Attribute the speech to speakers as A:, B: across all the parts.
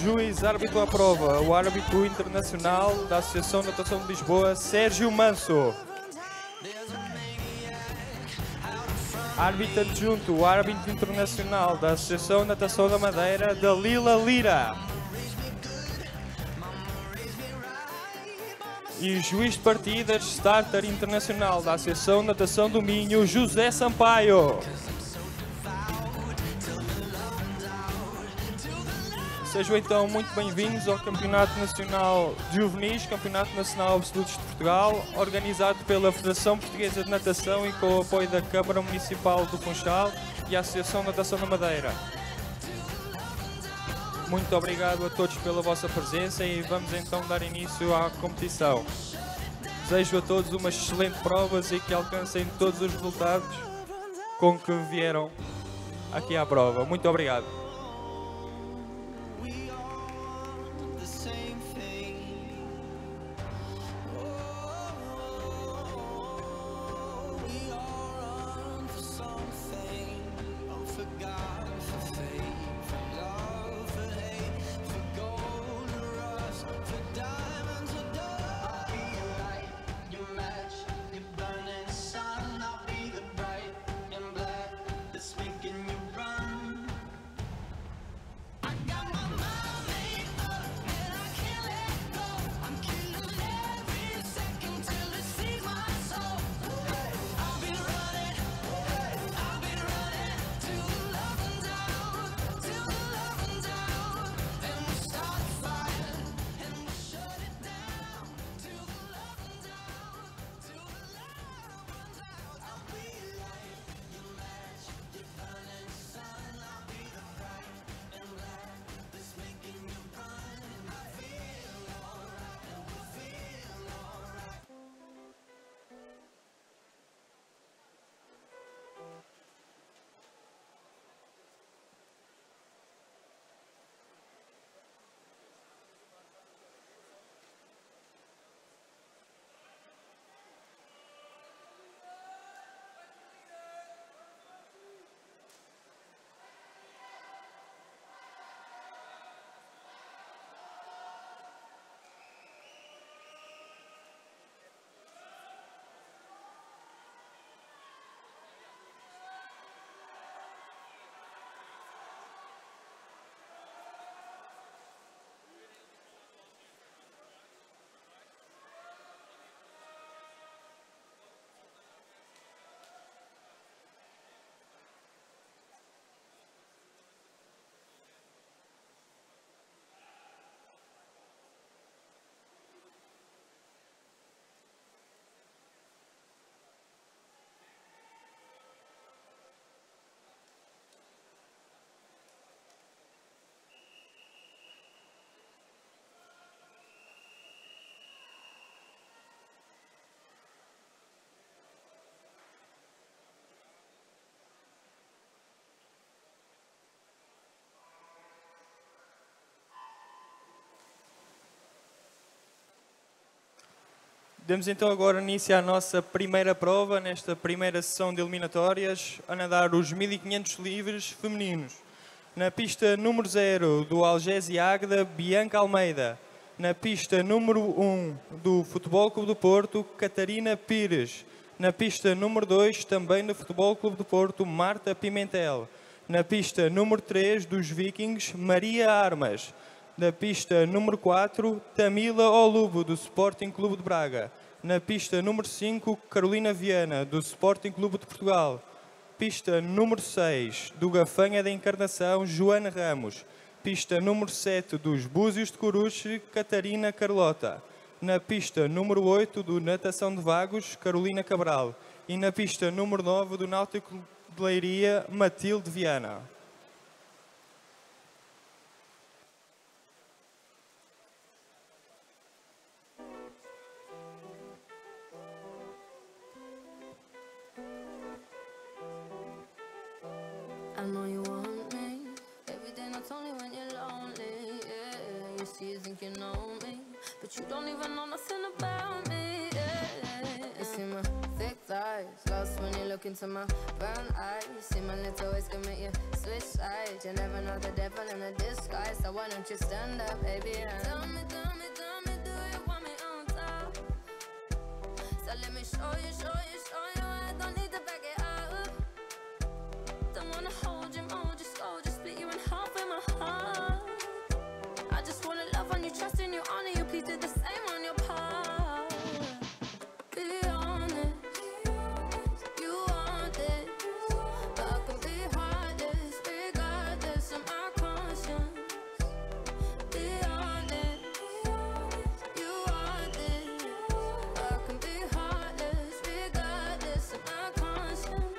A: juiz árbitro à prova, o árbitro internacional da Associação de Natação de Lisboa, Sérgio Manso. Árbitro adjunto, o árbitro internacional da Associação de Natação da Madeira, Dalila Lira. E juiz de partidas, starter internacional da Associação de Natação do Minho, José Sampaio. Sejam então muito bem-vindos ao Campeonato Nacional de Juvenis, Campeonato Nacional Absolutos de Portugal, organizado pela Federação Portuguesa de Natação e com o apoio da Câmara Municipal do Funchal e a Associação de Natação da Madeira. Muito obrigado a todos pela vossa presença e vamos então dar início à competição. Desejo a todos umas excelentes provas e que alcancem todos os resultados com que vieram aqui à prova. Muito obrigado. Demos então agora início à nossa primeira prova, nesta primeira sessão de eliminatórias, a nadar os 1500 livres femininos. Na pista número 0 do Algésia Águeda, Bianca Almeida. Na pista número 1 do Futebol Clube do Porto, Catarina Pires. Na pista número 2, também do Futebol Clube do Porto, Marta Pimentel. Na pista número 3 dos Vikings, Maria Armas. Na pista número 4, Tamila Olubo, do Sporting Clube de Braga. Na pista número 5, Carolina Viana, do Sporting Clube de Portugal. Pista número 6, do Gafanha da Encarnação, Joana Ramos. Pista número 7, dos Búzios de Coruche, Catarina Carlota. Na pista número 8, do Natação de Vagos, Carolina Cabral. E na pista número 9, do Náutico de Leiria, Matilde Viana.
B: I know you want me every day, not only when you're lonely. Yeah, you see, you think you know me, but you don't even know nothing about me. Yeah, you see my thick thighs, lost when you look look into my brown eyes. See my little ways can make you switch sides. You never know the devil in a disguise, so why don't you stand up, baby? And tell me, do you want me on top? So let me show you, I don't need to back it up. Don't wanna hold you, mold you, slow, just split you in half with my heart. I just wanna love on you, trust in you, honor you, please do the same on your part. Be honest, you want it, but I can be heartless, regardless of my conscience. Be honest, you want it, but I can be heartless, regardless of my conscience.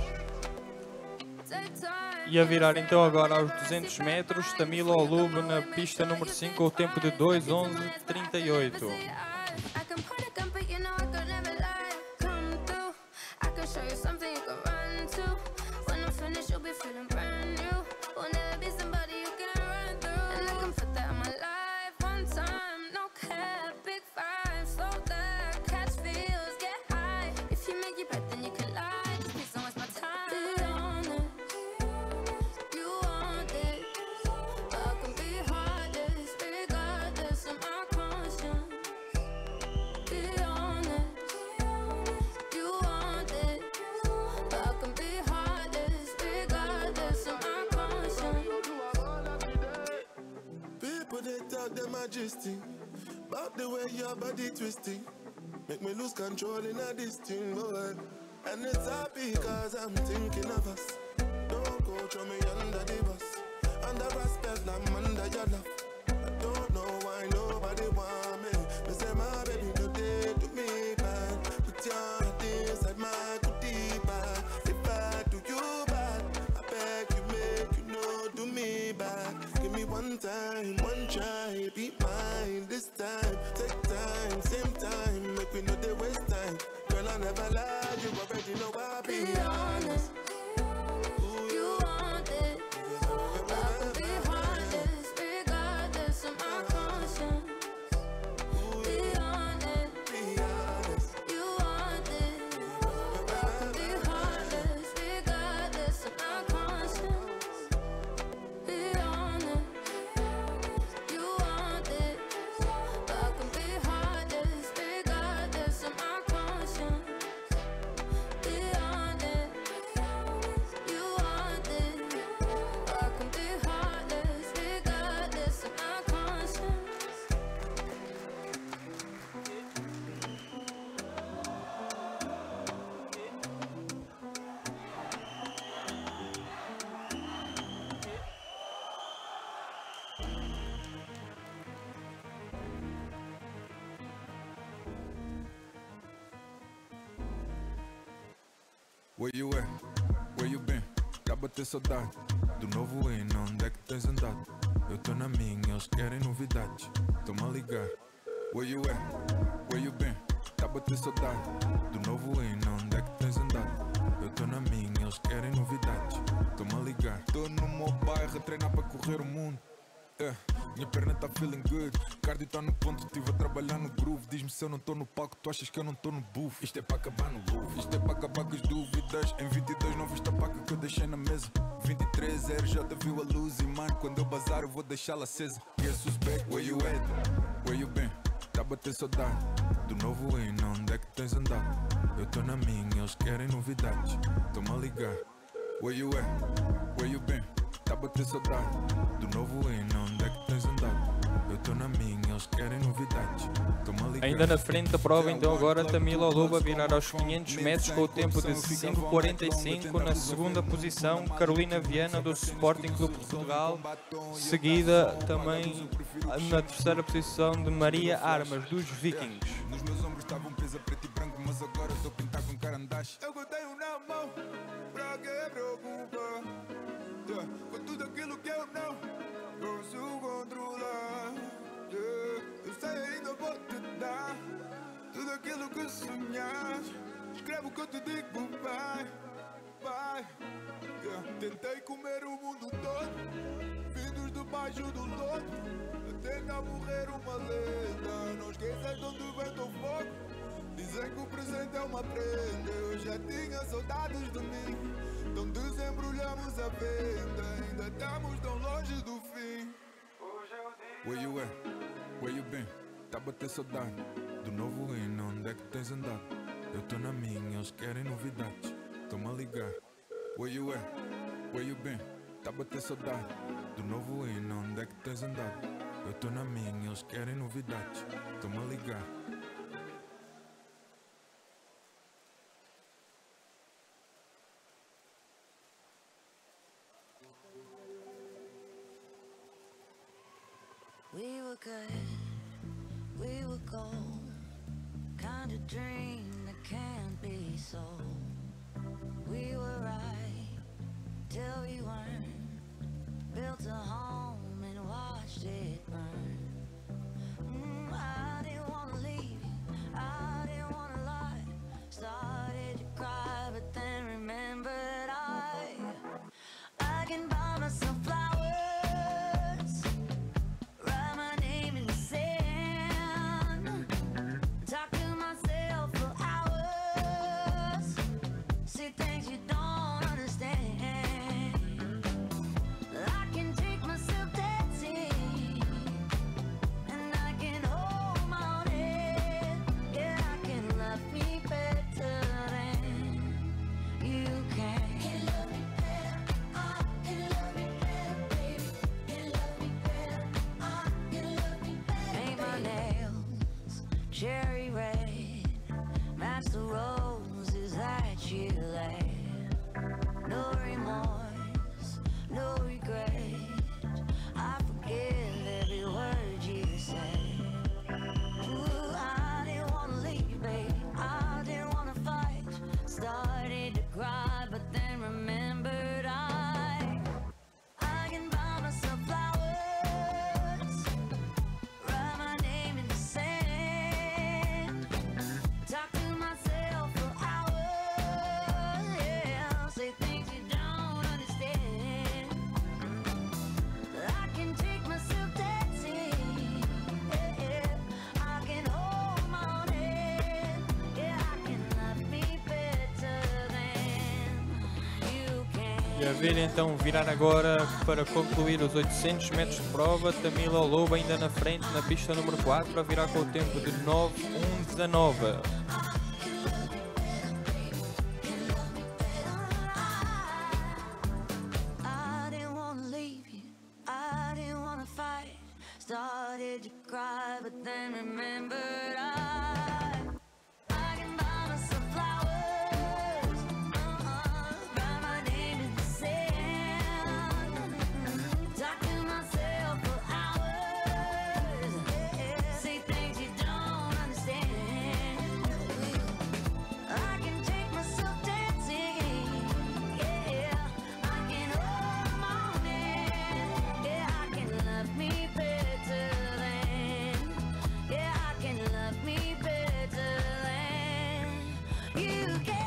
B: Take time.
A: E a virar então agora aos 200 metros, Tamila Olub na pista número 5 com o tempo de 2:11:38.
B: I can point a gun, but you know I could never lie. Come through, I can show you something you can run to. When I'm finished, you'll be feeling brand new. Will never be somebody you can run through. And I can put that in my life one time. No cap, big five, slow that, catch feels, get high. If you make your bet, then you can lie. Just please don't waste my time. Be honest, you want it, but I can be heartless, regardless of my conscience. Be honest, you want it, but I can be heartless, regardless of my conscience.
C: People they talk their majesty about the way your body twisting, make me lose control in a this thing, boy. And it's happy cause I'm thinking of us. Don't go throw me under the bus, under respect, I'm under your love. I don't know why nobody want me. They say my baby no day to me bad. Put your heart inside my goodie bag. If I do you bad, I beg you make you know do me bad. Give me one time, one try, be mine this time. Take time, same time, make we know they waste time. Girl, I never lie, you already know I be
B: Be honest, you want it, but I can be heartless, regardless of my conscience. Be honest, you want it, but I can be heartless, regardless of my conscience. Be honest, you want it, but I can be heartless, regardless of my conscience. Be honest, you want it, but I can be heartless, regardless of my conscience.
D: Where you at? Where you been? Já bateu saudade do novo hino, onde é que tens andado? Eu tô na minha, eles querem novidades. Toma a ligar. Where you at? Where you been? Já bateu saudade do novo hino, onde é que tens andado? Eu tô na minha, eles querem novidades. Toma a ligar. Tô no meu bairro a treinar para correr o mundo. Minha perna tá feeling good, cardio tá no ponto, estive a trabalhar no groove. Diz-me se eu não tô no palco, tu achas que eu não tô no booth. Isto é para acabar no groove, isto é para acabar com as dúvidas. Em 22 não viste a paca que eu deixei na mesa. 23 RJ viu a luz e mano, quando eu bazar eu vou deixá-la acesa. Guess who's back, where you at? Where you been? Tá a bater saudade do novo hino, onde é que tens andado? Eu tô na minha, eles querem novidades. Toma a ligar. Where you at? Where you been? Tá a bater saudade do novo hino, onde é que tens andado? Eu tô na minha, eles querem novidades. Toma a ligar.
A: Ainda na frente da prova, então agora Tamila Olub a virar aos 500 metros com o tempo de 5:45. Na segunda posição, Carolina Viana do Sporting Clube de Portugal. Seguida também na terceira posição de Maria Armas dos Vikings.
D: Nos meus ombros estava um peso a preto e branco, mas agora estou a pintar com carandache. Eu tenho na mão, pra que preocupa? Com tudo aquilo que eu não consigo controlar. Eu sei ainda vou te dar tudo aquilo que sonhas. Escreve o que eu te digo, pai, pai. Tentei comer o mundo todo, vindos debaixo do lodo, até cá morrer uma lenda. Não esqueças de onde vem teu fogo. Dizem que o presente é uma prenda. Eu
C: já tinha saudades de mim. Então desembrulhamos a venda, ainda estamos tão longe do fim.
D: Where you at? Where you been? Tá a bater saudade do novo hino, onde é que tens andado? Eu tô na minha, eles querem novidades, tão-me a ligar. Where you at? Where you been? Tá a bater saudade do novo hino, onde é que tens andado? Eu tô na minha, eles querem novidades, tão-me a ligar.
B: We were good, we were gold, kind of dream that can't be sold. We were right till we weren't, built a home and watched it burn. I didn't want to leave you, I didn't want to lie. Started to cry, but then remembered I can buy myself flowers. Cherry red, match the roses that you laid. No remorse, no regret, I forgive every word you said. Ooh, I didn't want to leave, babe, I didn't want to fight. Started to cry, but then remembered I can buy myself flowers, write my name in the sand. Talk to myself for hours, yeah, say things you don't understand. I can take myself dancing, yeah, I can hold my own hand, yeah, I can love me better than you can.
A: E a ver então virar agora para concluir os 800 metros de prova, Tamila Lobo ainda na frente na pista número 4 a virar com o tempo de 9:1:19.
B: I didn't wanna leave you, I didn't wanna fight. Started to cry, but then remembered I can buy myself flowers, write my name in the sand. Talk to myself for hours, say things you don't understand. I can take myself dancing, yeah, I can hold my own hand, yeah, I can love me better than, yeah, I can love me better than you can.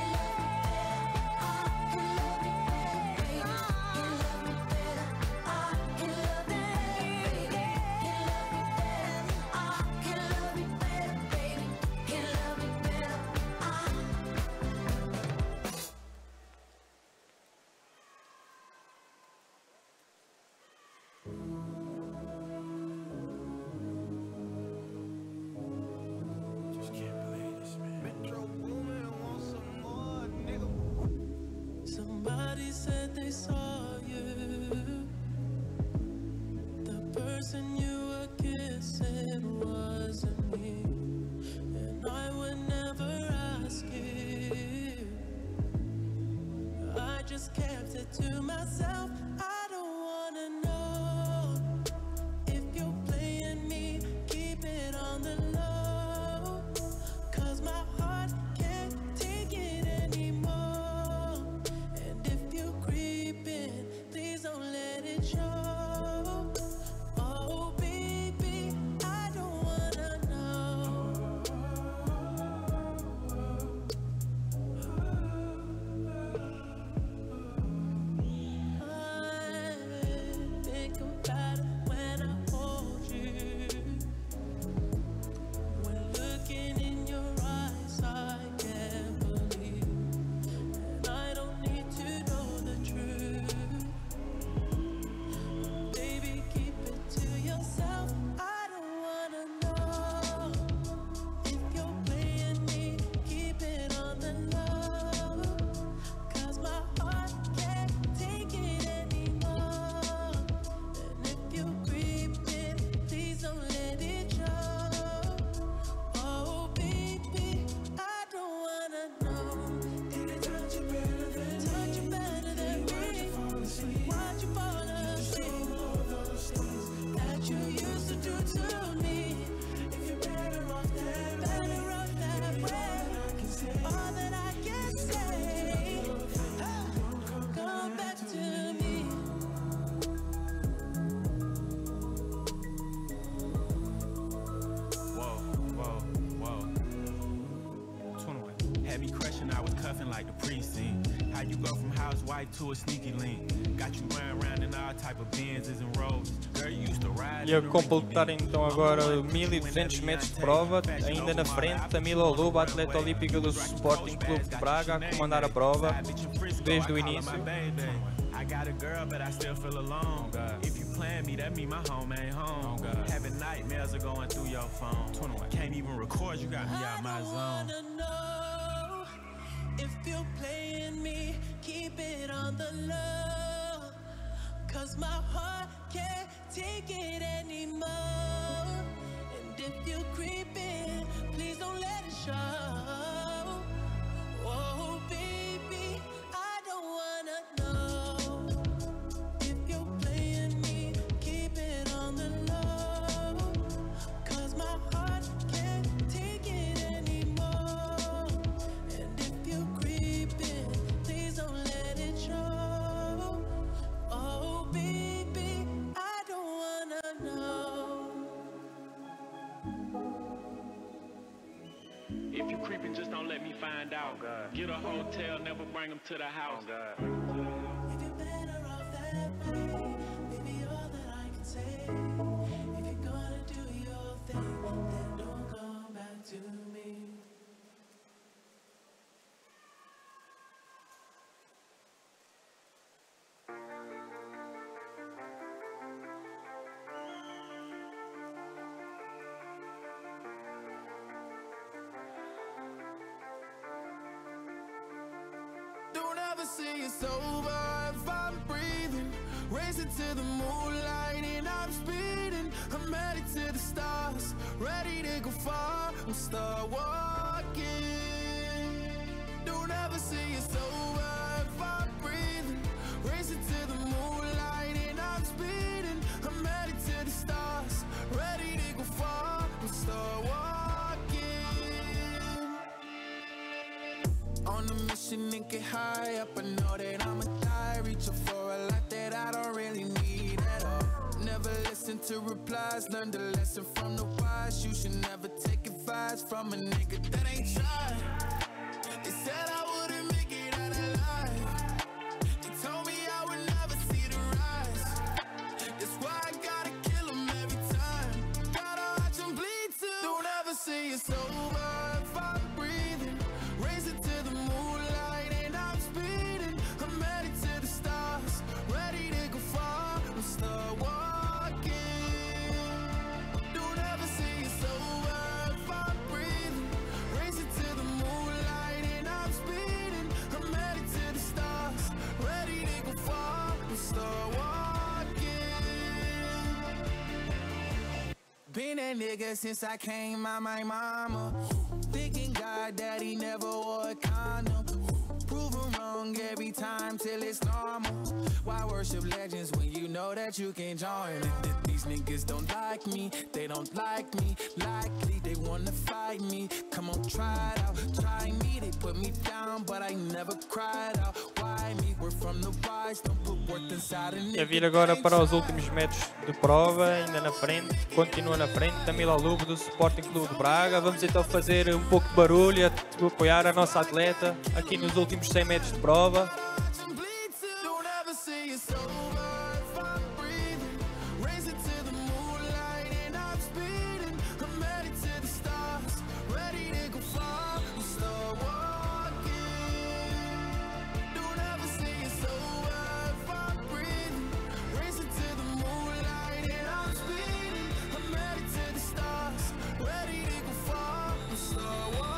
E: Somebody said they saw you. The person you were kissing wasn't me, and I would never ask you. I just kept it to myself. I don't wanna know if you're playing me. Keep it on the low, 'cause my heart can't take it anymore. And if you're creeping, please don't let it show. Oh baby, I don't wanna know.
F: cuffing like the precinct. How you go from housewife to a sneaky link? Got you running around in all type of Benzes and Rolls. Girl, you used to ride.
A: E a completar então agora 1200 metros de prova, ainda na frente, Tamila Oluba, atleta olímpica do Sporting Clube de Braga, a comandar a prova desde o início.
F: I got a girl, but I still feel alone. If you plan me, that mean my home ain't home. Having nightmares are going through your phone. Can't even record, you got me out my zone.
E: I wanna know if you're playing me, keep it on the low. Cause my heart can't take it anymore. And if you're creeping, please don't let it show. Oh, baby, I don't wanna know if you're playing me, keep it on the low. Cause my heart can't take it anymore. And if you're creeping, please don't let it show. Oh, baby, I don't wanna know.
F: If you creeping, just don't let me find out. Get a hotel, never bring them to the house.
E: If you're better off that way, baby, all that I can say. If you're gonna do your thing, then don't come back to me.
C: Don't ever say it's over if I'm breathing. Racing to the moonlight and I'm speeding. I'm headed to the stars, ready to go far. I'm start walking. Don't ever say it's over if I'm breathing. Racing to the moonlight and I'm speeding. I'm headed to the stars, ready to go far. I'm start walking. On a mission and get high up, I know that I'ma die. Reaching for a lot that I don't really need at all. Never listen to replies, learn the lesson from the wise. You should never take advice from a nigga that ain't tried. They said I wouldn't make it out alive. They told me I would never see the rise. That's why I gotta kill 'em every time. Gotta watch 'em bleed too. Don't ever say it's over if I'm breathing. Racing to the moonlight and I'm speeding. I'm headed to the stars, ready to go far. I'm start walking. Don't ever say it's over if I'm breathing. Racing to the moonlight and I'm speeding. I'm headed to the stars, ready to go far. I'm start walking. Been that nigga since I came out my mama. Thinking God that he never wore a condom. Proven wrong every time till it's normal. Why worship legends when you know that you can join? These niggas don't like me, they don't like me. Likely they wanna fight me. Come on, try it out, try me. They put me down, but I never cried out. Why me? We're from the wise, don't put worth inside a
A: E a vir agora para os últimos metros de prova, ainda na frente, continua na frente, Tamila Oluba do Sporting Clube de Braga. Vamos então fazer um pouco de barulho, apoiar a nossa atleta aqui nos últimos 100 metros de prova.
C: Don't ever say it's over if I'm breathing. Racing to the moonlight and I'm speeding. I'm headed to the stars, ready to go far. I'm start walking. Don't ever say it's over if I'm breathing. Racing to the moonlight and I'm speeding. I'm headed to the stars, ready to go far. I'm start walking.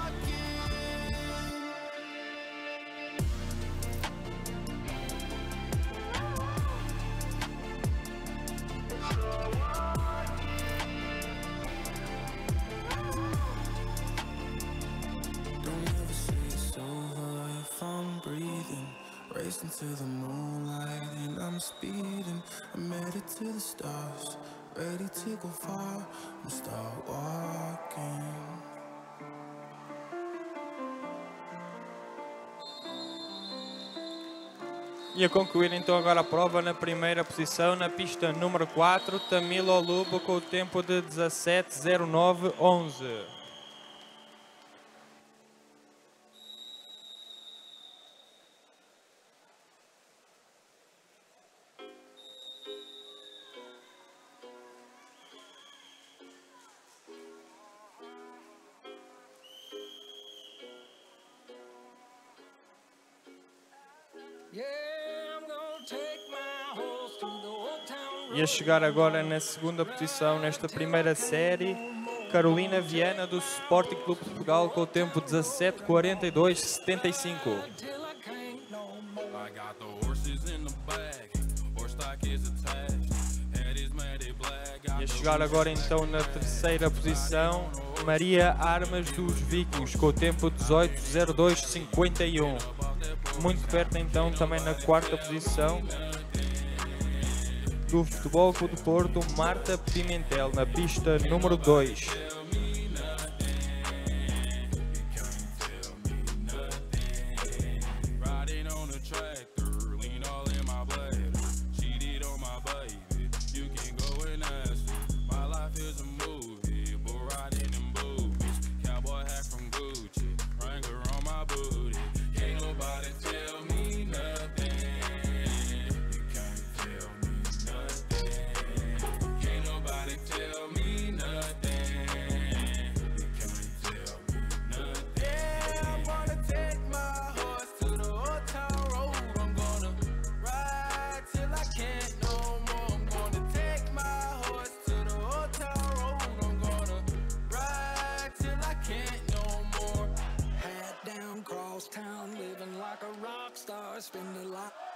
C: Don't ever say it's over if I'm breathing. Racing to the moonlight and I'm speeding. I'm headed to the stars, ready to go far. I'm start walking.
A: E a concluir então agora a prova na primeira posição, na pista número 4, Tamila Oluba com o tempo de 17:09:11. E a chegar agora na segunda posição nesta primeira série, Carolina Viana do Sporting Clube de Portugal com o tempo 17:42:75.
D: I got the horses in the bag, horse stock is attached, head is matted black.
A: E a chegar agora então na terceira posição, Maria Armas dos Vikings com o tempo 18:02:51. Muito perto então também na quarta posição do Futebol Clube do Porto, Marta Pimentel na pista número 2.
D: Riding on a tractor, lean all in my bladder, cheated on my baby, you can go and ask her. My life is a movie, bull riding in boobies, cowboy hat from Gucci, Wrangler on my booty, can't nobody tell me nothing, you can't tell me nothing, can't nobody tell me nothing, you can't tell me nothing. Yeah, I'm gonna take my horse to the old town road, I'm gonna ride till I can't no more, I'm gonna take my horse to the old town road, I'm gonna ride till I can't no more.
E: Hat down, cross town, living like a rock star, spend a lot.